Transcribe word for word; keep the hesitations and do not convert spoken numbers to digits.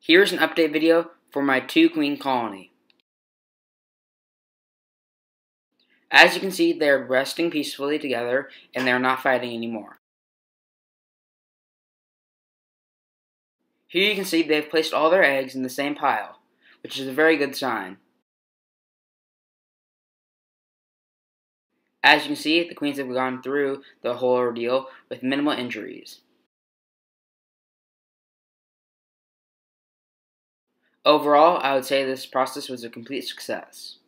Here's an update video for my two queen colony. As you can see, they're resting peacefully together and they're not fighting anymore. Here you can see they've placed all their eggs in the same pile, which is a very good sign. As you can see, the queens have gone through the whole ordeal with minimal injuries. Overall, I would say this process was a complete success.